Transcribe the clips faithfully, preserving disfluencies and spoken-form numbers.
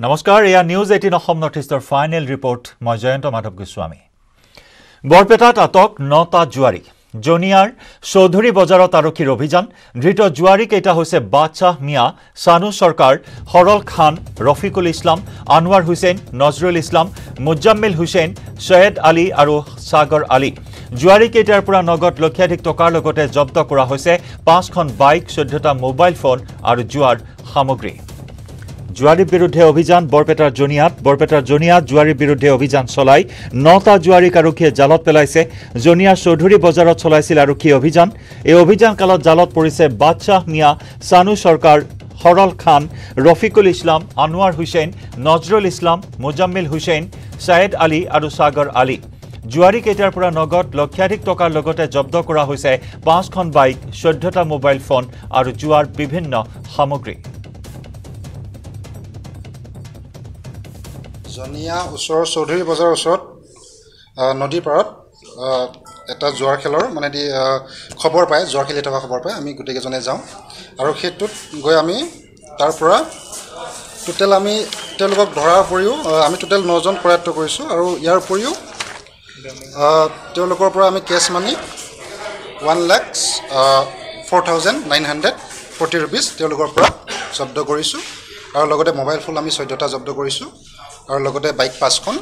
নমস্কাৰ এয়া news eighteen Assam north ইষ্টৰ ফাইনেল ৰিপৰ্ট মই জয়ন্ত মাধৱ গোস্বামী বৰপেটাত আটক নটা জুৱাৰী জনিয়াৰ চৌধুৰী বজাৰত আৰক্ষীৰ অভিযান ধৃত জুৱাৰী কেইটা হৈছে বাদশাহ মিয়া সানু সৰকাৰ হৰল খান ৰফিকুল ইছলাম আনৱাৰ হুছেইন নজৰুল ইছলাম মুজাম্মিল হুছেইন সৈয়দ আলী আৰু সাগৰ আলী জুৱাৰী কেইটাৰ পৰা নগদ লক্ষাধিক টকাৰ লগতে জব্দ কৰা হৈছে পাঁচখন বাইক চৈধ্যটা মোবাইল ফোন আৰু জুৱাৰ সামগ্ৰী জুৱাৰীৰ বিৰুদ্ধে অভিযান বৰপেটাৰ জনিয়াত বৰপেটাৰ জনিয়াত জুৱাৰীৰ বিৰুদ্ধে অভিযান চলাই নটা জুৱাৰীক আৰক্ষীয়ে জালত পেলাইছে জনিয়াৰ চৌধুৰী বজাৰত চলাইছিল আৰক্ষী অভিযান এই অভিযান কালত জালত পৰিছে বাদশাহ মিয়া সানু সৰকাৰ হৰল খান ৰফিকুল ইছলাম আনৱাৰ হুছেইন নজৰুল ইছলাম মুজাম্মিল হুছেইন সৈয়দ আলী আৰু সাগৰ আলী জুৱাৰী কেইটাৰ পৰা নগদ লক্ষাধিক টকাৰ লগতে জব্দ কৰা হৈছে পাঁচখন বাইক চৈধ্যটা মোবাইল ফোন আৰু জুৱাৰ বিভিন্ন সামগ্ৰী জনিয়া ওচৰৰ চৌধুৰী বজাৰৰ ওচৰত নদীৰ পাৰত এটা জোৱাৰ খেলৰ মানে খবৰ পায় জোৱাৰ খেলি থকা খবৰ পায় আমি গোটেইকেইজনে যাওঁ আৰু সেইটোত গৈ আমি তাৰ পৰা টোটেল আমি তেওঁলোকক ধৰাৰ উপৰিও আমি টোটেল নজন কৰায়ত্ব কৰিছোঁ আৰু ইয়াৰ উপৰিও তেওঁলোকৰ পৰা আমি cash money one lakh four thousand nine hundred forty rupees তেওঁলোকৰ পৰা জব্দ কৰিছোঁ আৰু লগতে মোবাইল ফোন আমি চৈধ্যটা জব্দ কৰিছোঁ আৰু লগতে বাইক পাঁচখন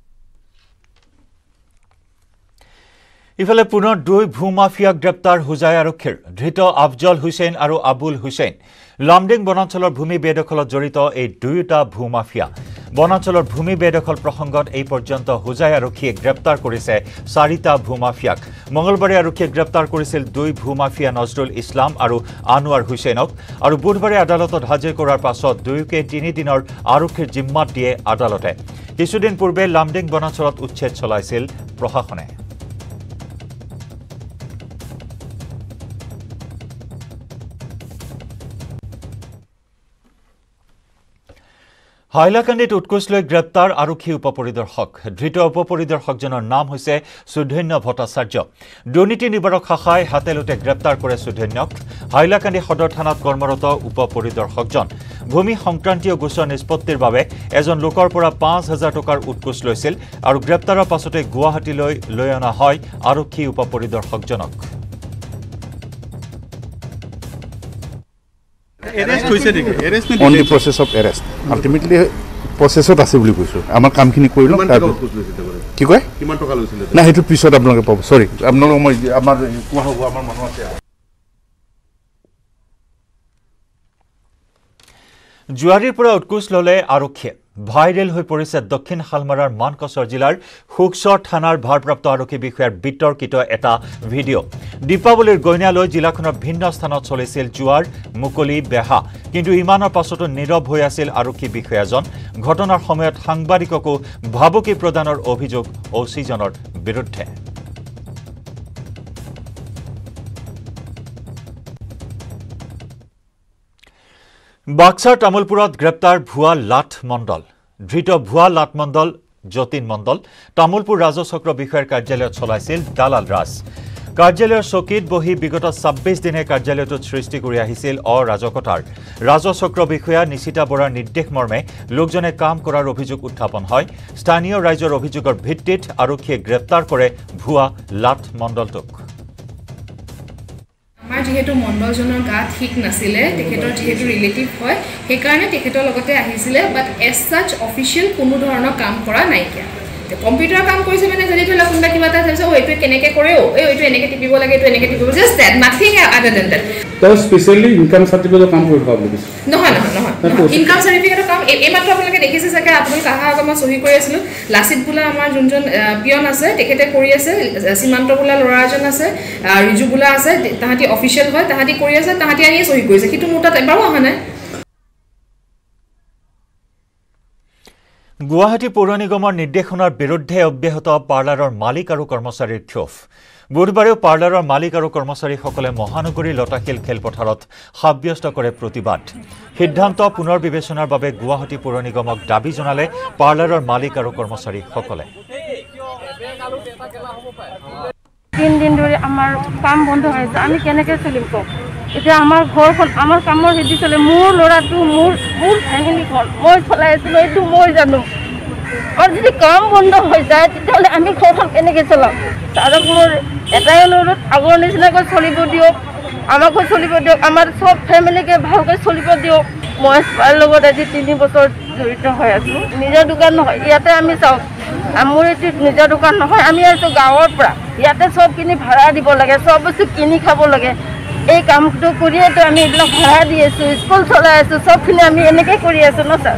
ইফালে পুনৰ দুই ভূমাফিয়াক গ্ৰেপ্তাৰ হুজাই আৰক্ষীৰ ধৃত আফজল হুছেইন আৰু আবুল হুছেইন লামডিং বনাঞ্চলৰ ভূমি বেদখলত জড়িত এই দুয়োটা ভূমাফিয়া বনাঞ্চলৰ ভূমি বেদখল প্ৰসংগত এই পৰ্যন্ত হুজাই আৰক্ষীয়ে গ্ৰেপ্তাৰ কৰিছে চাৰিটা ভূমাফিয়াক মঙলবাৰে আৰক্ষীয়ে গ্ৰেপ্তাৰ কৰিছিল দুই ভূমাফিয়া নজৰুল ইছলাম আৰু আনৱাৰ হুছেইনক আৰু বুধবাৰে আদালতত হাজিৰ কৰাৰ পাছত দুয়োকে তিনিদিনৰ আৰক্ষীৰ জিম্মাত দিয়ে আদালতে কিছুদিন পূৰ্বে লামডিং বনাঞ্চলত উচ্ছেদ চলাইছিল প্ৰশাসনে হাইলাকান্দিত উৎকোচ লৈ গ্ৰেপ্তাৰ আৰক্ষী উপপৰিদৰ্শক ধৃত উপপৰিদৰ্শকজনৰ নাম হৈছে সুধন্য ভট্টাচাৰ্য দুৰ্নীতি নিবাৰক শাখাই হাতেলোতে গ্ৰেপ্তাৰ কৰে সুধন্যক হাইলাকান্দি সদৰ থানাত কৰ্মৰত উপপৰিদৰ্শকজন ভূমি সংক্ৰান্তীয় গোচৰ নিষ্পত্তিৰ বাবে এজন লোকৰ পৰা পাঁচ হাজাৰ টকাৰ উৎকোচ লৈছিল আৰু গ্ৰেপ্তাৰৰ পাছতে গুৱাহাটীলৈ লৈ অনা হয় আৰক্ষী উপপৰিদৰ্শকজনক arrest hoise dekhe arrest on the process of arrest ultimately process ot ase boli koisu amar kam khini koilo ki koy kiman toka loisile na hetu pisot apnaloke pab sorry apnalok moi amar koa hobo amar mano ase জুৱাৰীৰ পৰা উৎকোচ ললে আৰক্ষীয়ে viral হৈ পৰিছে দক্ষিণ হালমাৰাৰ মানকচৰ জিলাৰ হুকচৰ থানাৰ ভাৰপ্ৰাপ্ত আৰক্ষী বিষয়াৰ বিতৰ্কিত এটা ভিডিঅ' দীপাৱলীৰ গইনালৈ জিলাখনৰ ভিন্ন স্থানত চলিছিল জুৱাৰ মুকলি বেহা কিন্তু ইমানৰ পাছতো নীৰৱ হৈ আছিল আৰক্ষী বিষয়াজন ঘটনাৰ সময়ত সাংবাদিককো ভাবুকি প্ৰদানৰ অভিযোগ অচিজনৰ বিৰুদ্ধে বাক্সাৰ তামুলপুৰত গ্ৰেপ্তাৰ ভুৱা লাট মণ্ডল ধৃত ভুৱা লাট মণ্ডল যতীন মণ্ডল তামুলপুৰ ৰাজচক্ৰ বিষয়াৰ কাৰ্যালয়ত চলাইছিল দালাল ৰাজ কাৰ্যালয়ৰ চকীত বহি বিগত ছাব্বিছ দিনে কাৰ্যালয়টোত সৃষ্টি কৰি আহিছিল অৰাজকতাৰ ৰাজচক্ৰ বিষয়া নিশিতা বৰাৰ নিৰ্দেশ মৰ্মে লোকজনে কাম কৰাৰ অভিযোগ উত্থাপন হয় স্থানীয় ৰাইজৰ অভিযোগৰ ভিত্তিত আৰক্ষীয়ে গ্ৰেপ্তাৰ কৰে ভুৱা লাট মণ্ডলটোক আমাৰ যেহেতু মণ্ডলজনৰ গা ঠিক নাছিলে তেখেতৰ যেহেতু ৰিলেটিভ হয় সেইকাৰণে তেখেতৰ লগতে আহিছিলে বাট এজ সাচ অফিচিয়েল কোনো ধৰণৰ কাম কৰা নাইকিয়া কম্পিউটাৰ কাম কৰিছে মানে যদি ধৰি লওক কোনোবা কিবা এটা চাইছে অ' এইটো কেনেকৈ কৰে অ' এইটো এনেকৈ টিপিব লাগে এইটো এনেকৈ টিপিব just that nothing other than that তো স্পেচিয়েলি ইনকাম চাৰ্টিফিকেটৰ কাম কৰিব পাব বুলি নহয় নহয় নহয় ইনকাম চাৰ্টিফিকেটৰ কাম এইমাত্ৰ আপোনালোকে দেখিছে চাগে আপুনি তাহা আগত মই চহী কৰি আছিলোঁ লাচিত বোলা আমাৰ যোনজন পিয়ন আছে তেখেতে কৰি আছে সীমান্ত বোলা ল'ৰা এজন আছে ৰিজু বোলা আছে তাহাঁতি অফিচিয়েল হয় তাহাঁতি কৰি আছে তাহাঁতি আনিয়ে চহী কৰিছে কিন্তু মোৰ তাত এবাৰো অহা নাই গুৱাহাটী পৌৰ নিগমৰ নিৰ্দেশনাৰ বিৰুদ্ধে অব্যাহত পাৰ্লাৰৰ মালিক আৰু কৰ্মচাৰীৰ ক্ষোভ বুধবাৰেও পাৰ্লাৰৰ মালিক আৰু কৰ্মচাৰীসকলে মহানগৰী লতাশিল খেলপথাৰত সাব্যস্ত কৰে প্ৰতিবাদ সিদ্ধান্ত পুনৰ বিবেচনাৰ বাবে গুৱাহাটী পৌৰ নিগমক দাবী জনালে পাৰ্লাৰৰ মালিক আৰু কৰ্মচাৰীসকলে তিন দিন ধৰি আমাৰ কাম বন্ধ হৈছে আমি কেনেকৈ চলিম কওক এতিয়া আমাৰ ঘৰখন আমাৰ কামৰ হেতি চলে মোৰ ল'ৰাটো মোৰ মোৰ ফেমিলিখন মই চলাই আছিলোঁ এইটো মই জানো আৰু যদি কাম বন্ধ হৈ যায় তেতিয়াহ'লে আমি ঘৰখন কেনেকৈ চলাম তাৰো মোৰ এটাই অনুৰোধ আগৰ নিচিনাকৈ চলিব দিয়ক আমাকো চলিব দিয়ক আমাৰ চব ফেমিলিকে ভালকৈ চলিব দিয়ক মই তাৰ লগত আজি তিনি বছৰ জড়িত হৈ আছোঁ নিজৰ দোকান নহয় ইয়াতে আমি চাওঁ মোৰ এইটো নিজৰ দোকান নহয় আমি আছোঁ গাঁৱৰ পৰা ইয়াতে চব কিনি ভাড়া দিব লাগে চব বস্তু কিনি খাব লাগে এই কামটো কৰিয়েতো আমি এইবিলাক ভাড়া দি আছোঁ স্কুল চলাই আছোঁ চবখিনি আমি এনেকৈ কৰি আছোঁ ন sir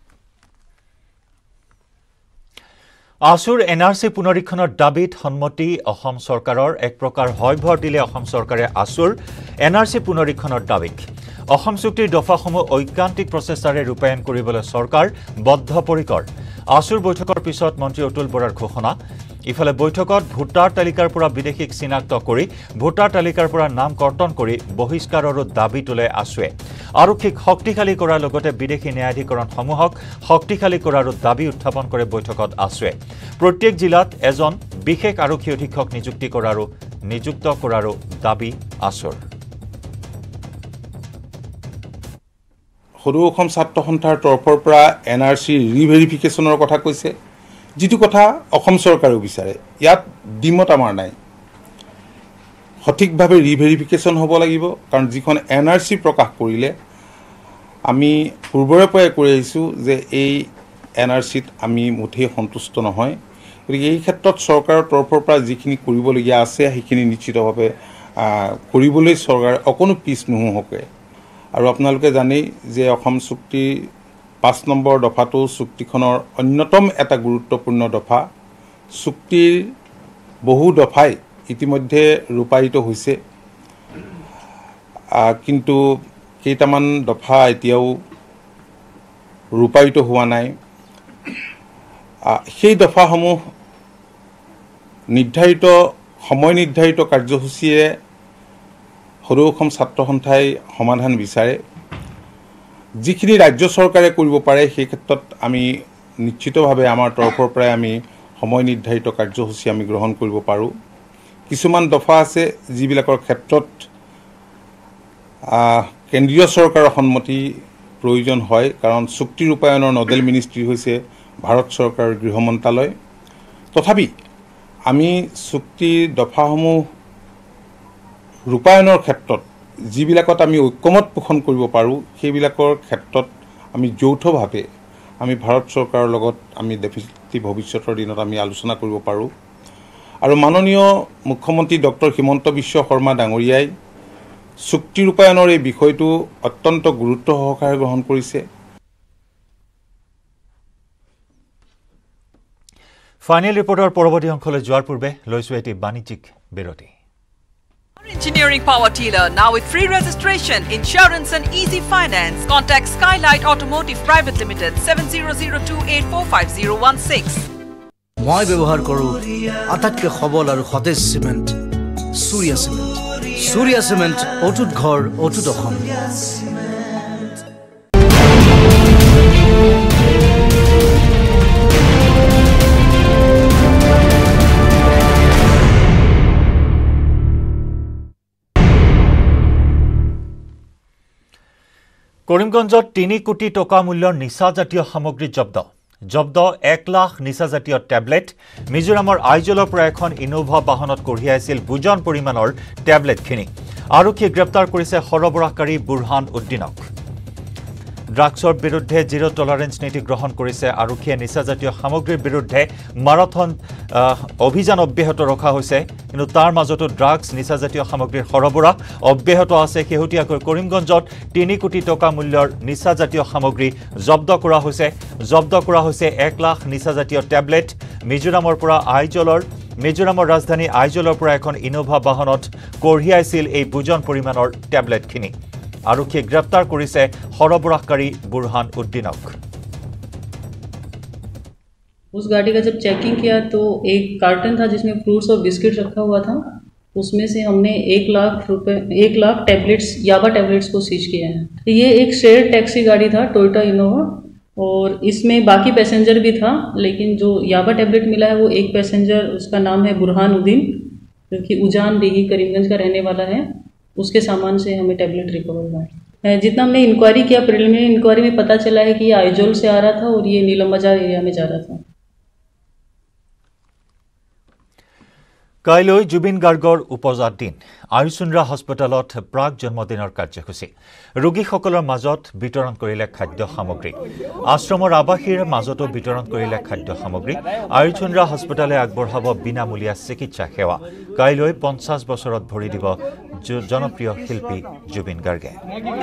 AASU N R C পুনৰীক্ষণৰ দাবীত সন্মতি অসম চৰকাৰৰ এক প্ৰকাৰ হয়ভৰ দিলে অসম চৰকাৰে আসুৰ এন আৰ চি পুনৰীক্ষণৰ দাবীক অসম চুক্তিৰ দফাসমূহ ঐকান্তিক প্ৰচেষ্টাৰে ৰূপায়ণ কৰিবলৈ চৰকাৰ বদ্ধপৰিকৰ আসুৰ বৈঠকৰ পিছত মন্ত্ৰী অতুল বৰাৰ ঘোষণা ইফালে বৈঠকত ভোটাৰ তালিকাৰ পৰা বিদেশীক চিনাক্ত কৰি ভোটাৰ তালিকাৰ পৰা নাম কৰ্তন কৰি বহিষ্কাৰৰো দাবী তোলে আসুৱে আৰক্ষীক শক্তিশালী কৰাৰ লগতে বিদেশী ন্যায়াধিকৰণসমূহক শক্তিশালী কৰাৰো দাবী উত্থাপন কৰে বৈঠকত আসুৱে প্ৰত্যেক জিলাত এজন বিশেষ আৰক্ষী অধীক্ষক নিযুক্তি কৰাৰো নিযুক্ত কৰাৰো দাবী আসুৰ সৰু অসম ছাত্ৰ সন্থাৰ তৰফৰ পৰা এন আৰ চি ৰিভেৰিফিকেশ্যনৰ কথা কৈছে যিটো কথা অসম চৰকাৰেও বিচাৰে ইয়াত দ্বিমত আমাৰ নাই সঠিকভাৱে ৰিভেৰিফিকেশ্যন হ'ব লাগিব কাৰণ যিখন এন আৰ চি প্ৰকাশ কৰিলে আমি পূৰ্বৰে পৰাই কৈ আহিছোঁ যে এই এন আৰ চিত আমি মুঠেই সন্তুষ্ট নহয় গতিকে এই ক্ষেত্ৰত চৰকাৰৰ তৰফৰ পৰা যিখিনি কৰিবলগীয়া আছে সেইখিনি নিশ্চিতভাৱে কৰিবলৈ চৰকাৰে অকণো পিছ নোহোৱাকৈ আৰু আপোনালোকে জানেই যে অসম চুক্তিৰ পাঁচ নম্বৰ দফাটো চুক্তিখনৰ অন্যতম এটা গুৰুত্বপূৰ্ণ দফা চুক্তিৰ বহু দফাই ইতিমধ্যে ৰূপায়িত হৈছে কিন্তু কেইটামান দফা এতিয়াও ৰূপায়িত হোৱা নাই সেই দফাসমূহ নিৰ্ধাৰিত সময় নিৰ্ধাৰিত কাৰ্যসূচীৰে সৰু অসম ছাত্ৰ সন্থাই সমাধান বিচাৰে যিখিনি ৰাজ্য চৰকাৰে কৰিব পাৰে সেই ক্ষেত্ৰত আমি নিশ্চিতভাৱে আমাৰ তৰফৰ পৰাই আমি সময় নিৰ্ধাৰিত কাৰ্যসূচী আমি গ্ৰহণ কৰিব পাৰোঁ কিছুমান দফা আছে যিবিলাকৰ ক্ষেত্ৰত কেন্দ্ৰীয় চৰকাৰৰ সন্মতি প্ৰয়োজন হয় কাৰণ চুক্তি ৰূপায়ণৰ নডেল মিনিষ্ট্ৰী হৈছে ভাৰত চৰকাৰৰ গৃহ মন্ত্ৰালয় তথাপি আমি চুক্তিৰ দফাসমূহ ৰূপায়ণৰ ক্ষেত্ৰত যিবিলাকত আমি ঐক্যমত পোষণ কৰিব পাৰোঁ সেইবিলাকৰ ক্ষেত্ৰত আমি যৌথভাৱে আমি ভাৰত চৰকাৰৰ লগত আমি ডেফিনেটলি ভৱিষ্যতৰ দিনত আমি আলোচনা কৰিব পাৰোঁ আৰু মাননীয় মুখ্যমন্ত্ৰী ডক্টৰ হিমন্ত বিশ্ব শৰ্মা ডাঙৰীয়াই চুক্তি ৰূপায়ণৰ এই বিষয়টো অত্যন্ত গুৰুত্ব সহকাৰে গ্ৰহণ কৰিছে ফাইনেল ৰিপৰ্টৰ পৰৱৰ্তী অংশলৈ যোৱাৰ পূৰ্বে লৈছোঁ এটি বাণিজ্যিক বিৰতি Engineering Power Dealer now with free registration, insurance and easy finance. Contact Skylight Automotive Private Limited seven zero zero two eight four five zero one six. মই ব্যৱহাৰ কৰোঁ আটাইতকৈ সবল আৰু সতেজ cement Surya cement Surya cement অটুট ঘৰ অটুট অসম কৰিমগঞ্জত তিনি কোটি টকা মূল্যৰ নিচাজাতীয় সামগ্ৰী জব্দ জব্দ এক লাখ নিচাজাতীয় টেবলেট মিজোৰামৰ আইজলৰ পৰা এখন ইনোভা বাহনত কঢ়িয়াইছিল বুজন পৰিমাণৰ টেবলেটখিনি আৰক্ষীয়ে গ্ৰেপ্তাৰ কৰিছে সৰবৰাহকাৰী বুৰহান উদ্দিনক ড্ৰাগছৰ বিৰুদ্ধে জিৰ' টলাৰেঞ্চ নীতি গ্ৰহণ কৰিছে আৰক্ষীয়ে নিচাজাতীয় সামগ্ৰীৰ বিৰুদ্ধে মাৰাথন অভিযান অব্যাহত ৰখা হৈছে কিন্তু তাৰ মাজতো ড্ৰাগছ নিচাজাতীয় সামগ্ৰীৰ সৰবৰাহ অব্যাহত আছে শেহতীয়াকৈ কৰিমগঞ্জত তিনি কোটি টকা মূল্যৰ নিচাজাতীয় সামগ্ৰী জব্দ কৰা হৈছে জব্দ কৰা হৈছে এক লাখ নিচাজাতীয় টেবলেট মিজোৰামৰ পৰা আইজলৰ মিজোৰামৰ ৰাজধানী আইজলৰ পৰা এখন ইনোভা বাহনত কঢ়িয়াইছিল এই বুজন পৰিমাণৰ টেবলেটখিনি आरक्षी गिरफ्तार करिছে সৰবৰাহকাৰী বুৰহান উদ্দিনক उस गाड़ी का जब चेकिंग किया तो एक कार्टन था जिसमें फ्रूट्स और बिस्किट रखा हुआ था उसमें से हमने एक लाख रुपए एक लाख टैबलेट्स याबा टैबलेट्स को सीज किया है ये एक शेयर टैक्सी गाड़ी था टोयोटा इनोवा और इसमें बाकी पैसेंजर भी था लेकिन जो याबा टैबलेट मिला है वो एक पैसेंजर उसका नाम है बुरहान उद्दीन जो कि उजान डीही करीमगंज का रहने वाला है उसके सामान से हमें टैबलेट रिकवर हुआ है। जितना हमने इंक्वायरी किया, प्रिलिमिनरी इंक्वायरी में पता चला है कि ये आइजोल से आ रहा था और ये नीलम बाजार एरिया में जा रहा था। কাইলৈ জুবিন গাৰ্গৰ উপজাত দিন আয়ুচুন্দ্ৰা হস্পিটেলত প্ৰাক জন্মদিনৰ কাৰ্যসূচী ৰোগীসকলৰ মাজত বিতৰণ কৰিলে খাদ্য সামগ্ৰী আশ্ৰমৰ আৱাসীৰ মাজতো বিতৰণ কৰিলে খাদ্য সামগ্ৰী আয়ুচুন্দ্ৰা হস্পিটেলে আগবঢ়াব বিনামূলীয়া চিকিৎসা সেৱা কাইলৈ পঞ্চাছ বছৰত ভৰি দিব জনপ্ৰিয় শিল্পী জুবিন গাৰ্গে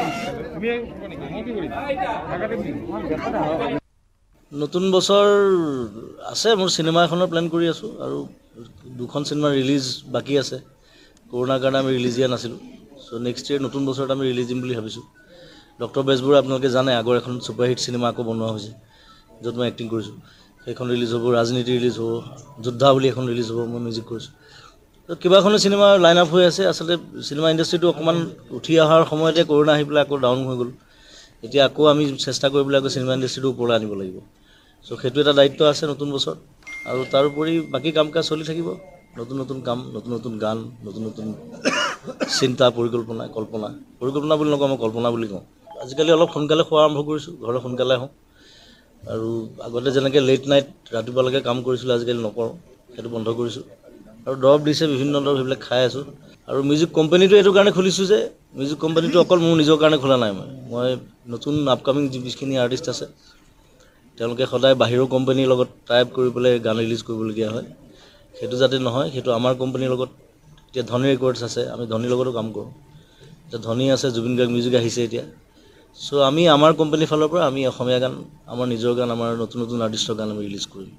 নতুন বছৰ আছে মোৰ সিনেমা এখনৰ প্ল্যান কৰি আছো আৰু দুখন সিনেমা ৰিলিজ বাকি আছে কৰোনাৰ কাৰণে আমি ৰিলিজ দিয়া নাছিলোঁ সো নেক্সট ইয়াৰ নতুন বছৰত আমি ৰিলিজ দিম বুলি ভাবিছোঁ ডক্টৰ বেজবুৰ আপোনালোকে জানে আগৰ এখন সুপাৰহিট সিনেমা আকৌ বনোৱা হৈছে য'ত মই এক্টিং কৰিছোঁ সেইখন ৰিলিজ হ'ব ৰাজনীতি ৰিলিজ হ'ব যোদ্ধা বুলি এখন ৰিলিজ হ'ব মই মিউজিক কৰিছোঁ তো কিবাখনো সিনেমা লাইন আপ হৈ আছে আচলতে সিনেমা ইণ্ডাষ্ট্ৰিটো অকণমান উঠি অহাৰ সময়তে কৰোনা আহি পেলাই আকৌ ডাউন হৈ গ'ল এতিয়া আকৌ আমি চেষ্টা কৰিবলৈ আকৌ সিনেমা ইণ্ডাষ্ট্ৰিটো ওপৰলৈ আনিব লাগিব সো সেইটো এটা দায়িত্ব আছে নতুন বছৰত আৰু তাৰ উপৰি বাকি কাম কাজ চলি থাকিব নতুন নতুন কাম নতুন নতুন গান নতুন নতুন চিন্তা পৰিকল্পনা কল্পনা পৰিকল্পনা বুলি নকওঁ মই কল্পনা বুলি কওঁ আজিকালি অলপ সোনকালে খোৱা আৰম্ভ কৰিছোঁ ঘৰত সোনকালে আহোঁ আৰু আগতে যেনেকৈ লেট নাইট ৰাতিপুৱালৈকে কাম কৰিছিলোঁ আজিকালি নকৰোঁ সেইটো বন্ধ কৰিছোঁ আৰু দৰৱ দিছে বিভিন্ন দৰৱ সেইবিলাক খাই আছোঁ আৰু মিউজিক কোম্পানীটো এইটো কাৰণে খুলিছোঁ যে মিউজিক কোম্পানীটো অকল মোৰ নিজৰ কাৰণে খোলা নাই মই মই নতুন আপকামিং যিখিনি আৰ্টিষ্ট আছে তেওঁলোকে সদায় বাহিৰৰ কোম্পানীৰ লগত টাইপ কৰি পেলাই গান ৰিলিজ কৰিবলগীয়া হয় সেইটো যাতে নহয় সেইটো আমাৰ কোম্পানীৰ লগত এতিয়া ধনী ৰেকৰ্ডছ আছে আমি ধনীৰ লগতো কাম কৰোঁ এতিয়া ধনী আছে জুবিন গাৰ্গ মিউজিক আহিছে এতিয়া সো আমি আমাৰ কোম্পানীৰ ফালৰ পৰা আমি অসমীয়া গান আমাৰ নিজৰ গান আমাৰ নতুন নতুন আৰ্টিষ্টৰ গান আমি ৰিলিজ কৰিম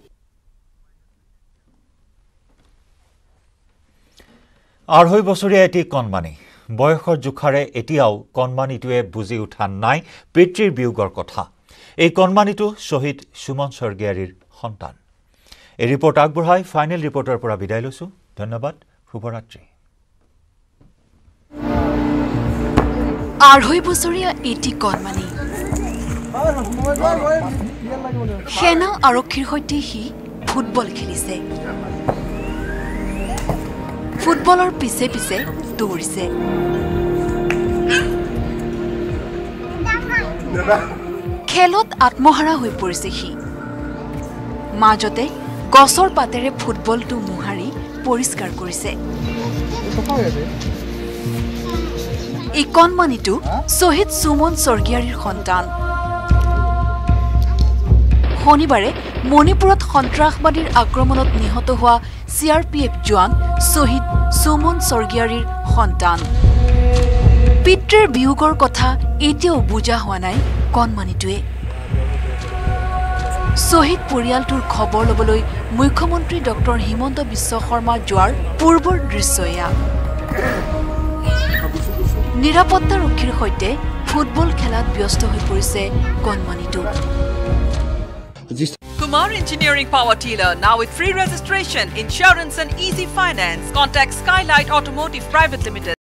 আঢ়ৈ বছৰীয়া এটি কণমানি বয়সৰ জোখাৰে এতিয়াও কণমানিটোৱে বুজি উঠা নাই পিতৃৰ বিয়োগৰ কথা এই কণমানিটো শহীদ সুমন স্বৰ্গীয়াৰীৰ সন্তান এই ৰিপৰ্ট আগবঢ়াই ফাইনেল ৰিপৰ্টৰ পৰা বিদায় লৈছো ধন্যবাদ শুভৰাত্ৰি আঢ়ৈ বছৰীয়া এটি কণমানি সেনা আৰক্ষীৰ সৈতে সি ফুটবল খেলিছে ফুটবলৰ পিছে পিছে দৌৰিছে খেলত আত্মহাৰা হৈ পৰিছে সি মাজতে গছৰ পাতেৰে ফুটবলটো মুহাৰি পৰিষ্কাৰ কৰিছে এই কণমানিটো শহীদ সুমন স্বৰ্গীয়াৰীৰ সন্তান শনিবাৰে মণিপুৰত সন্ত্ৰাসবাদীৰ আক্ৰমণত নিহত হোৱা চি আৰ পি এফ জোৱান শহীদ সুমন স্বৰ্গীয়াৰীৰ সন্তান পিতৃৰ বিয়োগৰ কথা এতিয়াও বুজা হোৱা নাই কণমানিটোৱে শহীদ পৰিয়ালটোৰ খবৰ ল'বলৈ মুখ্যমন্ত্ৰী ডক্টৰ হিমন্ত বিশ্ব শৰ্মা যোৱাৰ পূৰ্বৰ দৃশ্য এয়া নিৰাপত্তাৰক্ষীৰ সৈতে ফুটবল খেলাত ব্যস্ত হৈ পৰিছে কণমানিটো Kumar Engineering Power Dealer now with free registration, insurance and easy finance. Contact Skylight Automotive Private Limited.